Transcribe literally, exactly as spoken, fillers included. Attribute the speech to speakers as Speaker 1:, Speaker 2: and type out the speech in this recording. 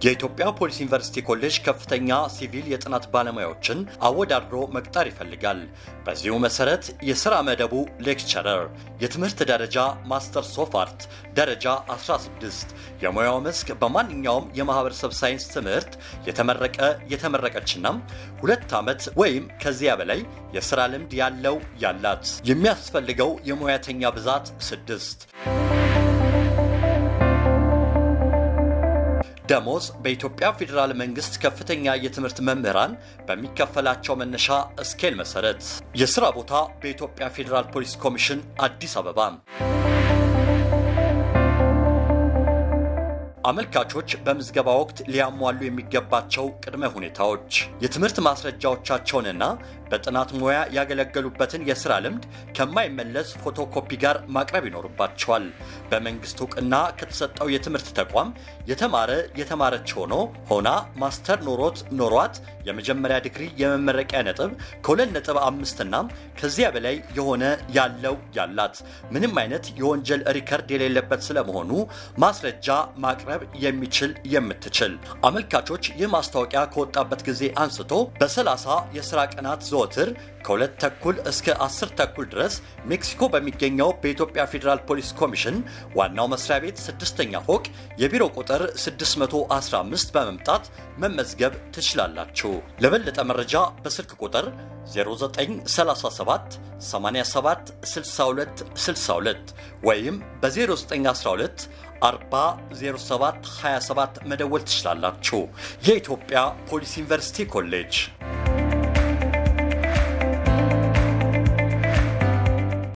Speaker 1: የኢትዮጵያ ፖሊስ ዩኒቨርሲቲ ኮሌጅ ከፍተኛ ሲቪል የጥናት ባለሙያዎችን አወዳድሮ መቅጠር ይፈልጋል። በዚሁ መሰረት የሥራ መደቡ ሌክቸረር፣ የትምህርት ደረጃ ማስተርስ ኦፍ አርት ደረጃ አስራ ስድስት፣ የሙያው መስክ በማንኛውም የማህበረሰብ ሳይንስ ትምህርት የተመረቀ የተመረቀችና ሁለት ዓመት ወይም ከዚያ በላይ የሥራ ልምድ ያለው ያላት። የሚያስፈልገው የሙያተኛ ብዛት ስድስት። ደሞዝ በኢትዮጵያ ፌደራል መንግስት ከፍተኛ የትምህርት መምህራን በሚከፈላቸው መነሻ ስኬል መሰረት። የሥራ ቦታ በኢትዮጵያ ፌደራል ፖሊስ ኮሚሽን አዲስ አበባ። አመልካቾች በምዝገባ ወቅት ሊያሟሉ የሚገባቸው ቅድመ ሁኔታዎች የትምህርት ማስረጃዎቻቸውንና በጥናት ሙያ ያገለገሉበትን የሥራ ልምድ ከማይመለስ ፎቶኮፒ ጋር ማቅረብ ይኖርባቸዋል። በመንግስት ዕውቅና ከተሰጠው የትምህርት ተቋም የተማረ የተማረች ሆኖ ሆና ማስተር ኖሮት ኖሯት የመጀመሪያ ዲግሪ የመመረቂያ ነጥብ ከሁለት ነጥብ አምስት እና ከዚያ በላይ የሆነ ያለው ያላት ምንም አይነት የወንጀል ሪከርድ የሌለበት ስለመሆኑ ማስረጃ ማቅረብ የሚችል የምትችል። አመልካቾች ይህ ማስታወቂያ ከወጣበት ጊዜ አንስቶ በሰላሳ የሥራ ቀናት ዘወትር ከሁለት ተኩል እስከ አስር ተኩል ድረስ ሜክሲኮ በሚገኘው በኢትዮጵያ ፌደራል ፖሊስ ኮሚሽን ዋናው መስሪያ ቤት ስድስተኛ ፎቅ የቢሮ ቁጥር ስድስት መቶ አስራ አምስት በመምጣት መመዝገብ ትችላላችሁ። ለበለጠ መረጃ በስልክ ቁጥር ዜሮ ዘጠኝ ሰላሳ ሰባት ሰማንያ ሰባት ስልሳ ሁለት ስልሳ ሁለት ወይም በ0912 አርባ ዜሮ ሰባት ሃያ ሰባት መደወል ትችላላችሁ። የኢትዮጵያ ፖሊስ ዩኒቨርሲቲ ኮሌጅ